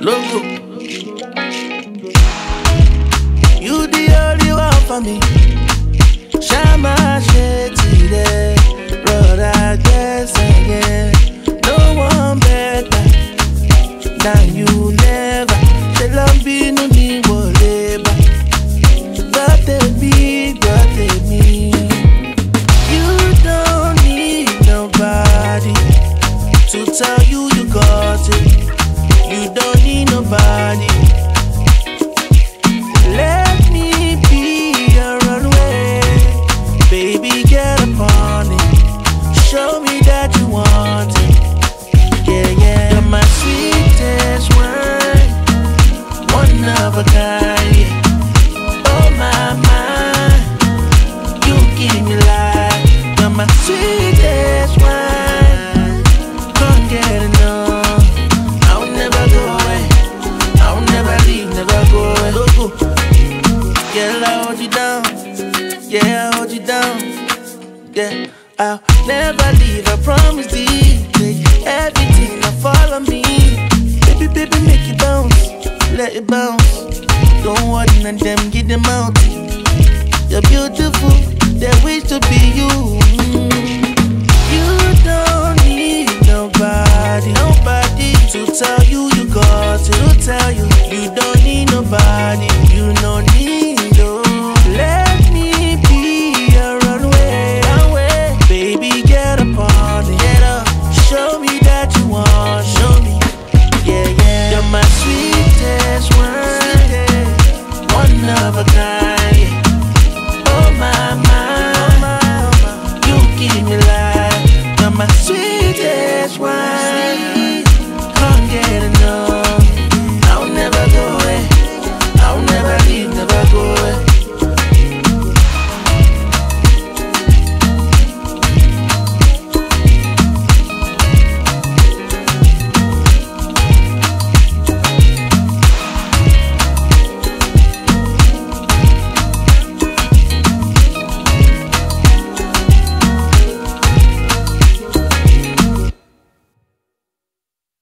Moelogo. You the only one for me. Shama Shetty, brother, guess again. No one better than you, never. Say love be no me whatever. Got me. You don't need nobody to tell you you got it. You don't need nobody. Let me be your runway, baby, get upon it. Show me that you want it. Yeah, yeah, you're my sweetest wine, one of a kind. Yeah. Oh my, you give me life. You're my sweetest wine, can't get enough. I'll never go away, I'll never leave, never go away. Girl, I hold you down, yeah, I hold you down. Yeah, I'll never leave, I promise thee. Take everything, now follow me. Baby, baby, make it bounce, let it bounce. Don't worry, none them, get them out. You're beautiful, they wish to be